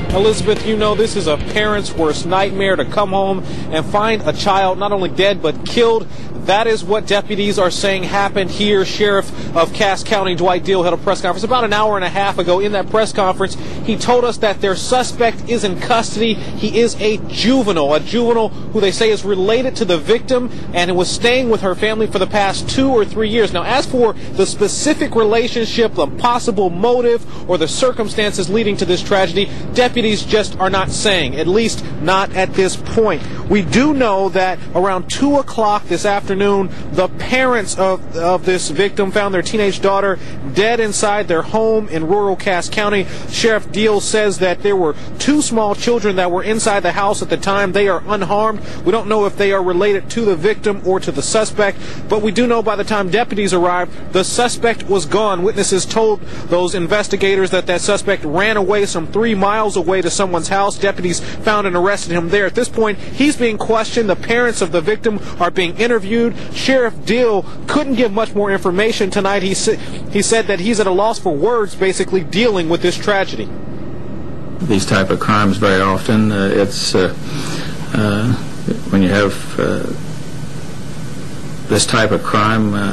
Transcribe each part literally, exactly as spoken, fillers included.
Elizabeth, you know this is a parent's worst nightmare, to come home and find a child not only dead but killed. That is what deputies are saying happened here. Sheriff of Cass County Dwight Deal held a press conference about an hour and a half ago. In that press conference, he told us that their suspect is in custody. He is a juvenile, a juvenile who they say is related to the victim and was staying with her family for the past two or three years. Now, as for the specific relationship, the possible motive, or the circumstances leading to this tragedy, deputies just are not saying, at least not at this point. We do know that around two o'clock this afternoon, the parents of, of this victim found their teenage daughter dead inside their home in rural Cass County. Sheriff Deal says that there were two small children that were inside the house at the time. They are unharmed. We don't know if they are related to the victim or to the suspect, but we do know by the time deputies arrived, the suspect was gone. Witnesses told those investigators that that suspect ran away some three miles away to someone's house. Deputies found and arrested him there. At this point, he's being questioned. The parents of the victim are being interviewed. Sheriff Deal couldn't give much more information tonight. He, sa he said that he's at a loss for words, basically dealing with this tragedy. These type of crimes, very often, uh, it's uh, uh, when you have uh, this type of crime uh,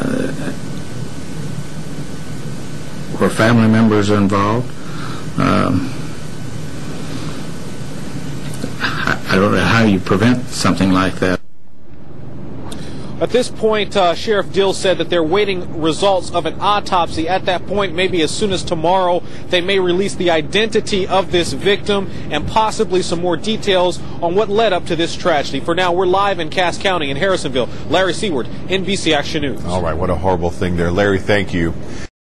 where family members are involved. Um, I don't know how you prevent something like that. At this point, uh, Sheriff Dill said that they're waiting results of an autopsy. At that point, maybe as soon as tomorrow, they may release the identity of this victim and possibly some more details on what led up to this tragedy. For now, we're live in Cass County in Harrisonville. Larry Seward, N B C Action News. All right, what a horrible thing there. Larry, thank you.